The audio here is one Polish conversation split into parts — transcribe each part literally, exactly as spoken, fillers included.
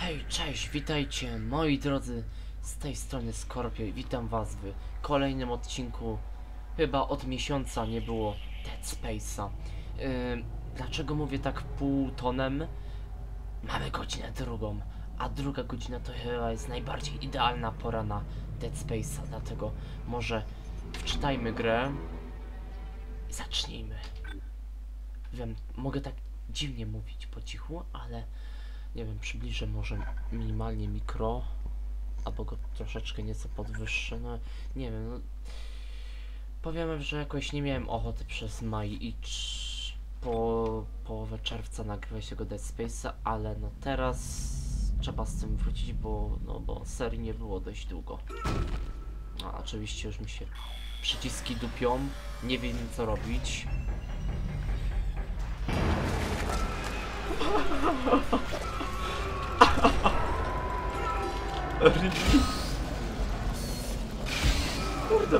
Hej, cześć, witajcie moi drodzy, z tej strony Skorpio i witam was w kolejnym odcinku. Chyba od miesiąca nie było Dead Space'a. Yy, dlaczego mówię tak półtonem? Mamy godzinę drugą, a druga godzina to chyba jest najbardziej idealna pora na Dead Space'a, dlatego może wczytajmy grę i zacznijmy. Wiem, mogę tak dziwnie mówić po cichu, ale nie wiem, przybliżę może minimalnie mikro, albo go troszeczkę nieco podwyższę, no nie wiem, no powiem, że jakoś nie miałem ochoty przez maj i po połowę czerwca nagrywać tego Dead Space'a, ale no teraz trzeba z tym wrócić, bo no bo serii nie było dość długo. No, oczywiście już mi się przyciski dupią, nie wiem co robić. Kurde,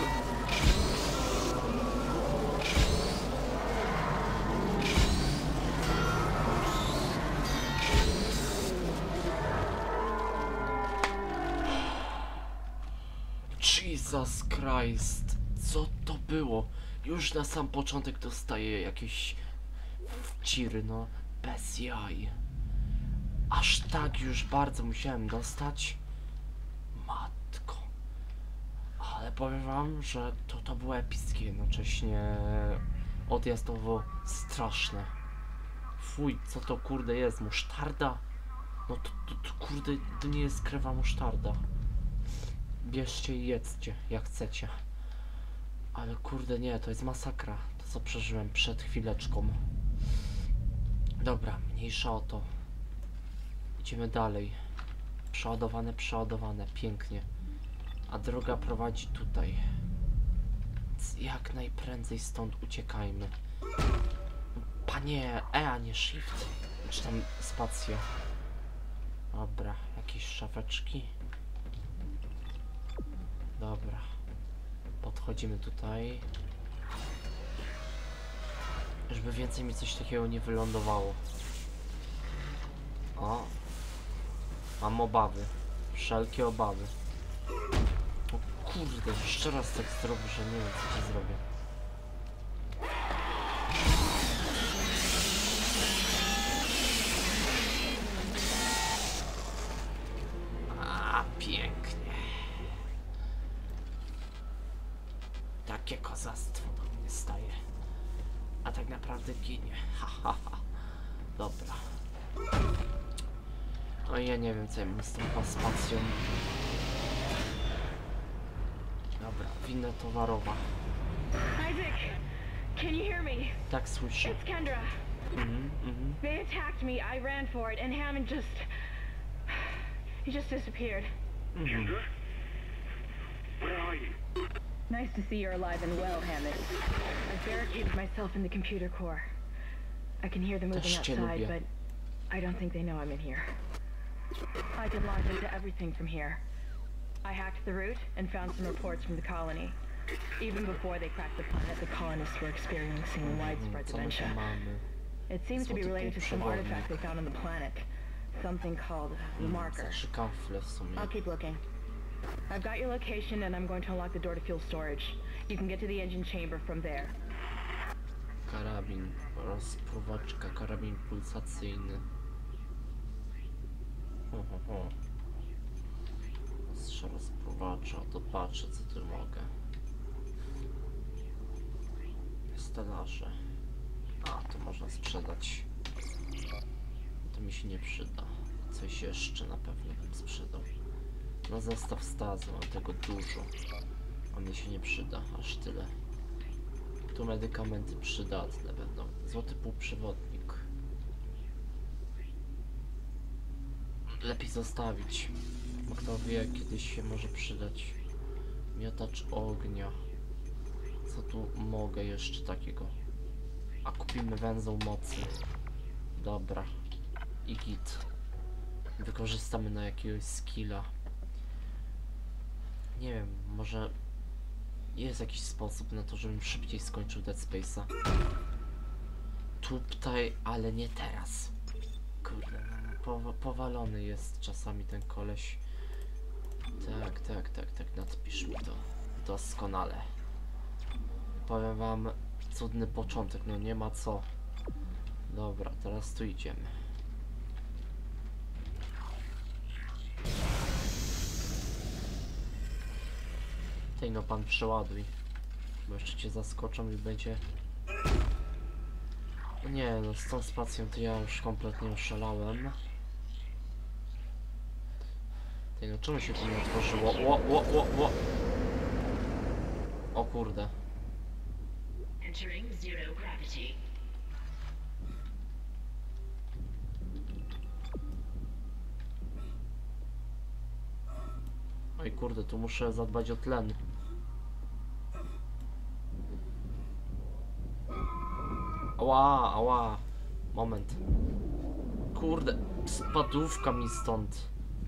Jesus Christ, co to było? Już na sam początek dostaję jakieś wciry, no, bez jaj. Aż tak już bardzo musiałem dostać? Matko. Ale powiem wam, że to, to było epickie, jednocześnie odjazdowo straszne. Fuj, co to kurde jest? Musztarda? No to, to, to kurde, to nie jest krewa musztarda. Bierzcie i jedzcie, jak chcecie. Ale kurde nie, to jest masakra. To co przeżyłem przed chwileczką. Dobra, mniejsza o to. Idziemy dalej. Przeładowane, przeładowane, pięknie. A droga prowadzi tutaj. Więc jak najprędzej stąd uciekajmy. Panie, E, a nie Shift. Czy tam spacja. Dobra, jakieś szafeczki. Dobra. Podchodzimy tutaj. Żeby więcej mi coś takiego nie wylądowało. O. Mam obawy. Wszelkie obawy. O kurde, jeszcze raz tak zrobię, że nie wiem co ci zrobię. A, pięknie. Takie kozactwo do mnie staje. A tak naprawdę ginie. Ha, ha, ha. Dobra. No i ja nie wiem co ja mam z tą paspacją. Dobra, winna towarowa. Isaac, can you hear me? Tak słyszę. It's Kendra. Mhm, mhm. They attacked me, I ran for it, and Hammond just... He just disappeared. Mhm. Where are you? Nice to see you're alive and well, Hammond. I've barricaded myself in the computer core. I can hear them moving Też cię outside, lubię. but I don't think they know I'm in here. I can launch into everything from here. I hacked the route and found some reports from the colony. Even before they cracked the planet, the colonists were experiencing widespread Co my tu dementia. mamy? It seems to be Złoty related to some półprzewodnik. artifact they found on the planet. Something called the Marker. Trzy kafle w sumie. I'll keep looking. I've got your location and I'm going to unlock the door to fuel storage. You can get to the engine chamber from there. Karabin, rozpruwaczka, karabin pulsacyjny. Ho, ho, ho. Ostrze rozpruwacza, to patrzę co tu mogę. Stelaże. A, to można sprzedać. To mi się nie przyda. Coś jeszcze na pewno bym sprzedał. No zestaw stazu, mam tego dużo. A mi się nie przyda, aż tyle. Tu medykamenty przydatne będą. Złoty półprzewodnik. Lepiej zostawić. Bo kto wie, kiedyś się może przydać. Miotacz ognia. Co tu mogę jeszcze takiego? A kupimy węzeł mocy. Dobra. I git. Wykorzystamy na jakiegoś skilla. Nie wiem, może jest jakiś sposób na to, żebym szybciej skończył Dead Space'a. Tutaj, ale nie teraz. Kurde, no. powa powalony jest czasami ten koleś. Tak, tak, tak, tak, nadpisz mi to doskonale. Powiem wam, cudny początek, no nie ma co. Dobra, teraz tu idziemy. Tej no pan przeładuj, bo jeszcze cię zaskoczą i będzie... Nie no, z tą spacją to ja już kompletnie oszalałem. Tej no, czemu się to nie otworzyło? O, o, o, o! O kurde. Entering zero gravity. Oj kurde, tu muszę zadbać o tlen. Ała, ała. Moment. Kurde, spadówka mi stąd.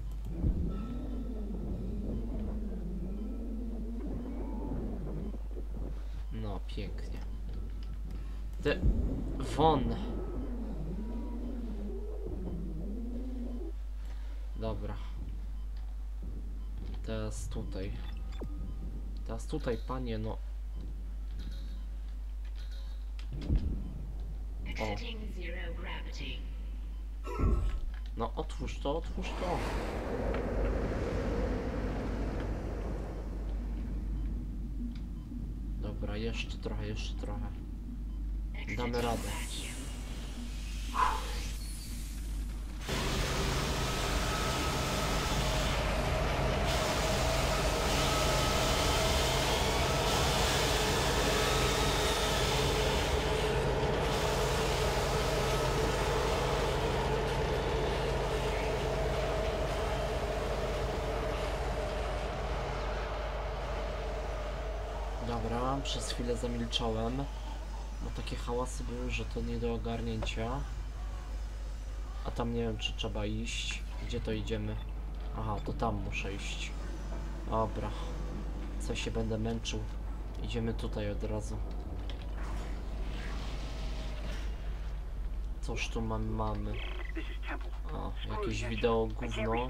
No, pięknie. Ty... Won. Dobra. Teraz tutaj. Teraz tutaj, panie, no. O. No, otwórz to, otwórz to. Dobra, jeszcze trochę, jeszcze trochę. Damy radę. Dobra, przez chwilę zamilczałem, bo takie hałasy były, że to nie do ogarnięcia. A tam nie wiem, czy trzeba iść. Gdzie to idziemy? Aha, to tam muszę iść. Dobra. Co się będę męczył? Idziemy tutaj od razu. Cóż tu mamy? mamy? O, jakieś wideo gówno.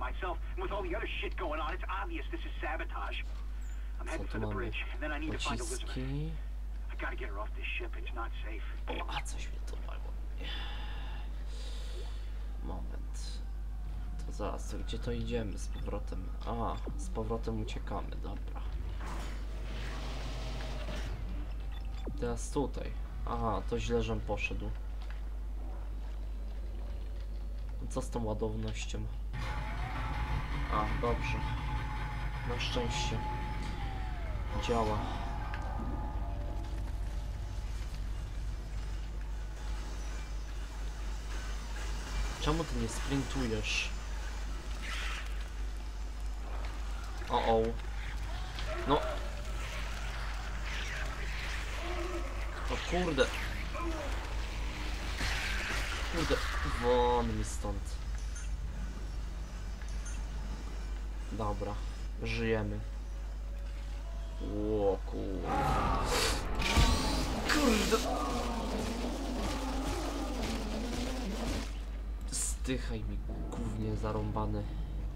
Co tu mamy? Pociski. O, a coś mnie to mało. Moment. To zaraz, to gdzie to idziemy z powrotem? A, z powrotem uciekamy, dobra. Teraz tutaj. Aha, to źle, żem poszedł. Co z tą ładownością? A, dobrze. Na szczęście. Działa. Czemu ty nie sprintujesz? O, o. No. O kurde. Kurde. Won mi stąd. Dobra. Żyjemy. O kurde. Kurde. Zdychaj mi, gównie zarąbany.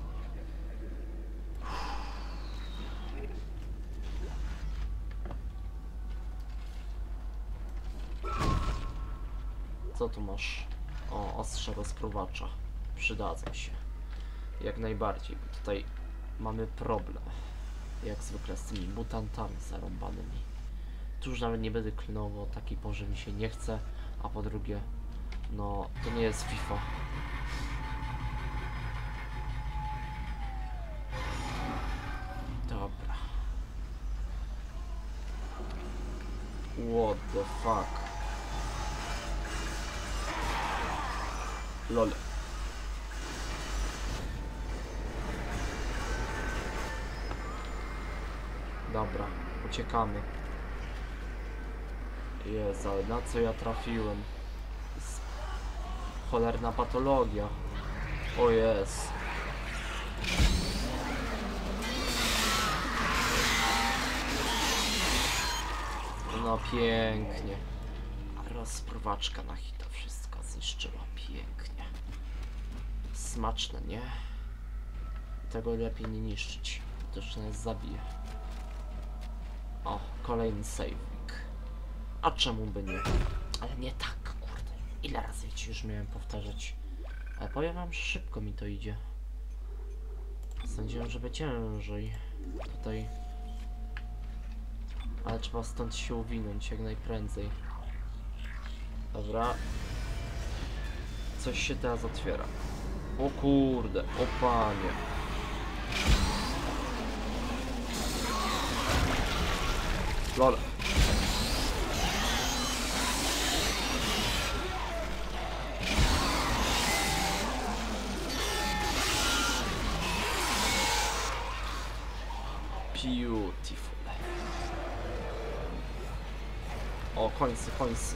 Co tu masz? O, ostrze rozpruwacza. Przydadzą się. Jak najbardziej, bo tutaj mamy problem. Jak zwykle z tymi mutantami zarąbanymi. Tu już nawet nie będę klinował o takiej porze, mi się nie chce. A po drugie, no, to nie jest FIFA. Dobra. What the fuck? Lol. Dobra, uciekamy. Jezu, ale na co ja trafiłem? Jest cholerna patologia. O jest. No pięknie. A rozpruwaczka na hita wszystko zniszczyła pięknie. smaczne, nie? Tego lepiej nie niszczyć. To jeszcze nas zabije. O, kolejny save'ik. A czemu by nie? Ale nie tak, kurde. Ile razy ci już miałem powtarzać? Ale powiem wam, że szybko mi to idzie. Sądziłem, że będzie ciężej. Tutaj. Ale trzeba stąd się uwinąć jak najprędzej. Dobra. Coś się teraz otwiera. O kurde, o panie. Lol. Beautiful. O, końcy, końcy.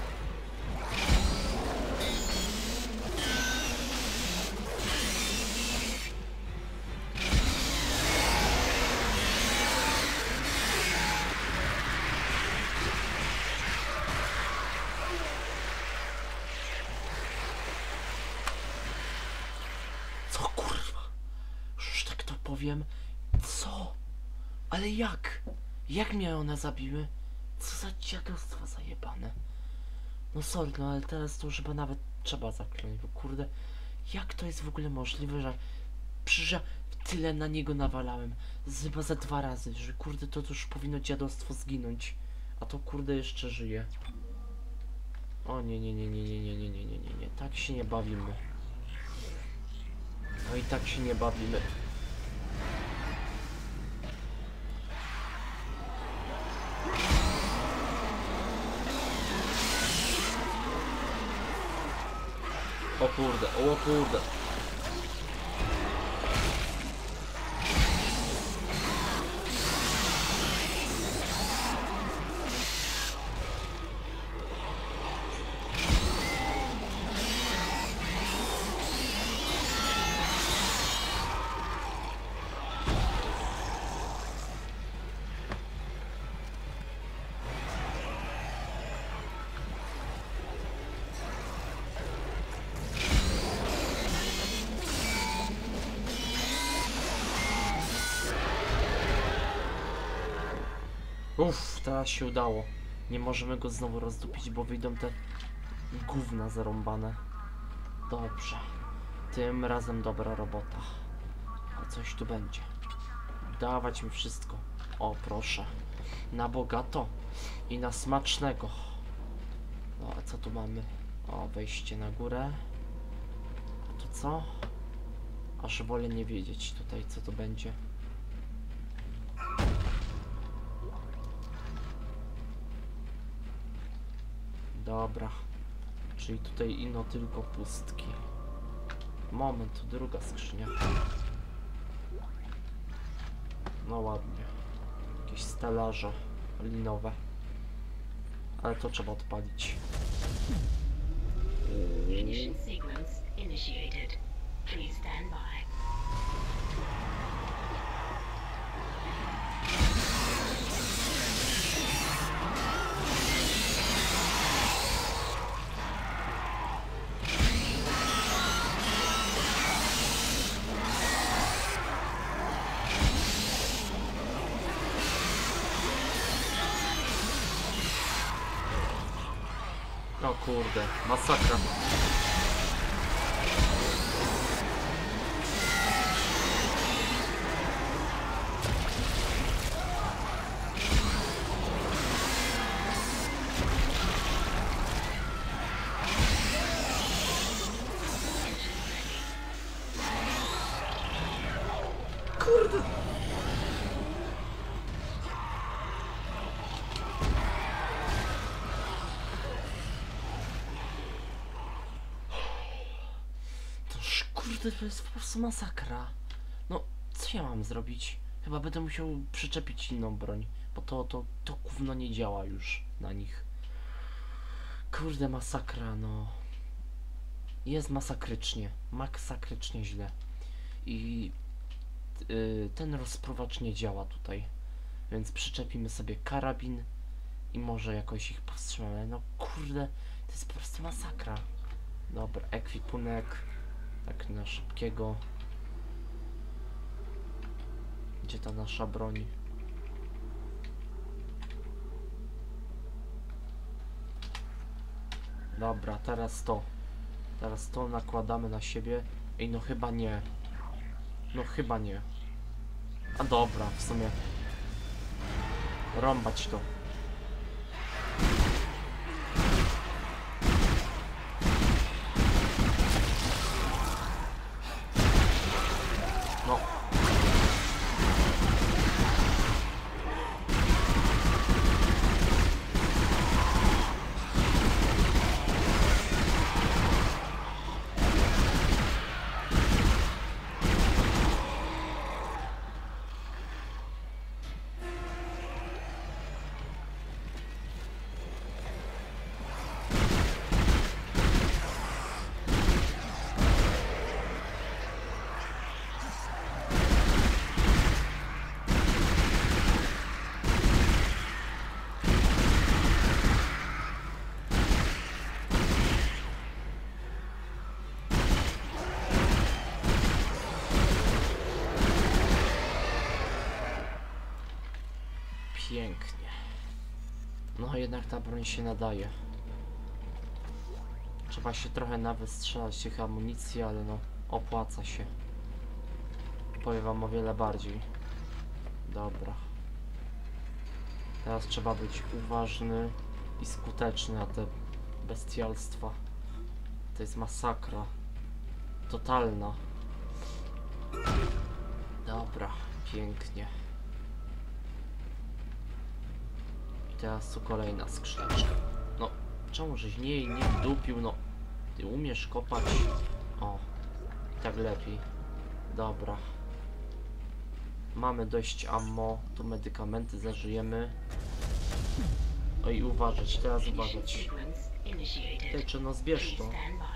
Co kurwa? Już tak to powiem. Co? Ale jak? Jak mnie one zabiły? Co za dziadostwa zajebane. No sorry, no ale teraz to już chyba nawet trzeba zakląć, bo kurde, jak to jest w ogóle możliwe, że przecież ja tyle na niego nawalałem, z, chyba za dwa razy, że kurde to, to już powinno dziadostwo zginąć, a to kurde jeszcze żyje. O nie, nie, nie, nie, nie, nie, nie, nie, nie, nie, nie, tak się nie bawimy. No i tak się nie bawimy. O kurde, o kurde. Uff, teraz się udało. Nie możemy go znowu rozdupić, bo wyjdą te gówna zarąbane. Dobrze. Tym razem dobra robota. A coś tu będzie. Dawać mi wszystko. O, proszę. Na bogato. I na smacznego. No, a co tu mamy? O, wejście na górę. A to co? Aż wolę nie wiedzieć tutaj, co to będzie. Dobra, czyli tutaj ino tylko pustki. Moment, druga skrzynia. No ładnie. Jakieś stelaże linowe. Ale to trzeba odpalić. Ignition sequence initiated. Please stand by. O kurde, masakra. Kurde. Kurde, to jest po prostu masakra. No, co ja mam zrobić? Chyba będę musiał przyczepić inną broń, bo to, to, to gówno nie działa już na nich. Kurde, masakra, no. Jest masakrycznie, masakrycznie źle. I yy, ten rozpruwacz nie działa tutaj, więc przyczepimy sobie karabin i może jakoś ich powstrzymamy. No kurde, to jest po prostu masakra. Dobra, ekwipunek. Tak na szybkiego. Gdzie ta nasza broń? Dobra, teraz to. Teraz to nakładamy na siebie. Ej, no chyba nie. No chyba nie. A dobra, w sumie. Rąbać to. No. Pięknie. No jednak ta broń się nadaje. Trzeba się trochę nawet strzelać tych amunicji, ale no opłaca się. Powiem wam o wiele bardziej. Dobra. Teraz trzeba być uważny i skuteczny na te bestialstwa. To jest masakra. Totalna. Dobra, pięknie. Teraz tu kolejna skrzyneczka. No, czemu żeś nie, nie dupił, no. Ty umiesz kopać? O, tak lepiej. Dobra. Mamy dość ammo, tu medykamenty zażyjemy. Oj, uważać, teraz uważać. Ty, czy no zbierz to.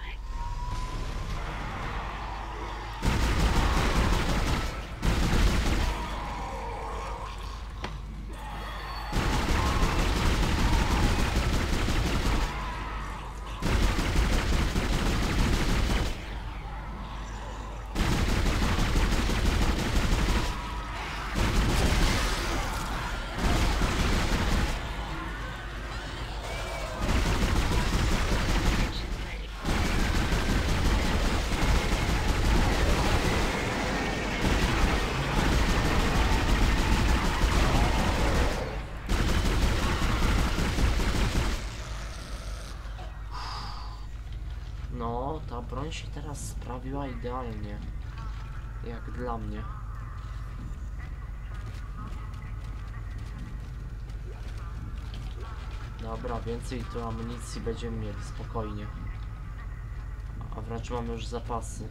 No, ta broń się teraz sprawiła idealnie. Jak dla mnie. Dobra, więcej tu amunicji będziemy mieli, spokojnie. A wręcz mamy już zapasy.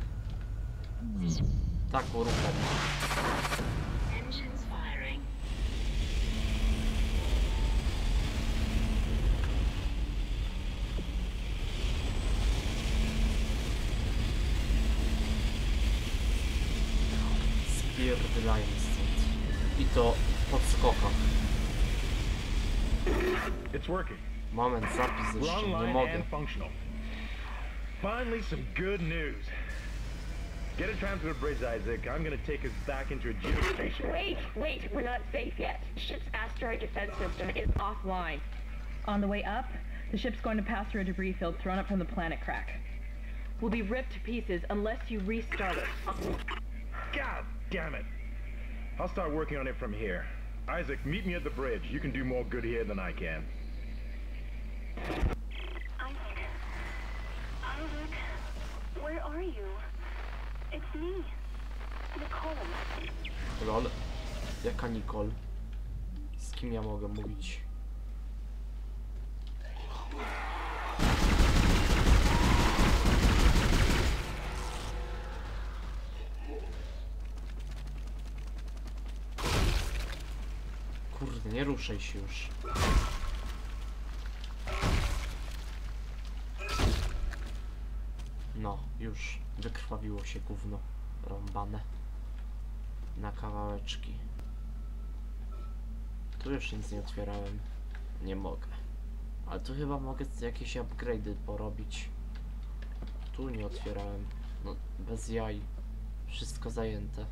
Tak, uruchom. Spierdylajmy stąd. I to w podskokach. It's working. Moment, zapis We're jeszcze, nie online mogę. and functional. Finally, some good news. Get a tram to the bridge, Isaac. I'm gonna take us back into a geostation. Wait, wait, we're not safe yet. Ship's asteroid defense system is offline. On the way up, the ship's going to pass through a debris field thrown up from the planet crack. We'll be ripped to pieces unless you restart it. God damn it. I'll start working on it from here. Isaac, meet me at the bridge. You can do more good here than I can. Isaac. Isaac, where are you? It's me. Nicole. Lol. Jaka Nicole? Z kim ja mogę mówić? Kurde, nie ruszaj się już. No, już wykrwawiło się gówno rąbane na kawałeczki. Tu już nic nie otwierałem. Nie mogę. Ale tu chyba mogę jakieś upgrade'y porobić. Tu nie otwierałem. No, bez jaj. Wszystko zajęte.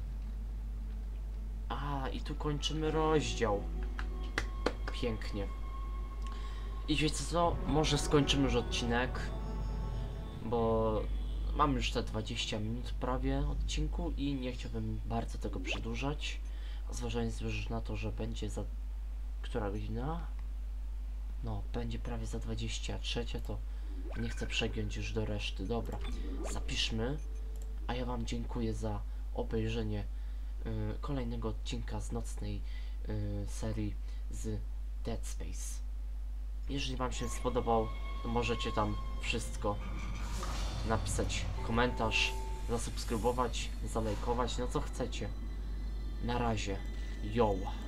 A, i tu kończymy rozdział. Pięknie. I wiecie co? Może skończymy już odcinek. Bo mam już te dwadzieścia minut prawie odcinku i nie chciałbym bardzo tego przedłużać. Zważając już na to, że będzie za... Która godzina? No, będzie prawie za dwadzieścia trzy, to nie chcę przegiąć już do reszty. Dobra, zapiszmy. A ja wam dziękuję za obejrzenie y, kolejnego odcinka z nocnej y, serii z Dead Space. Jeżeli wam się spodobał, to możecie tam wszystko napisać, komentarz, zasubskrybować, zalajkować, no co chcecie. Na razie, yo!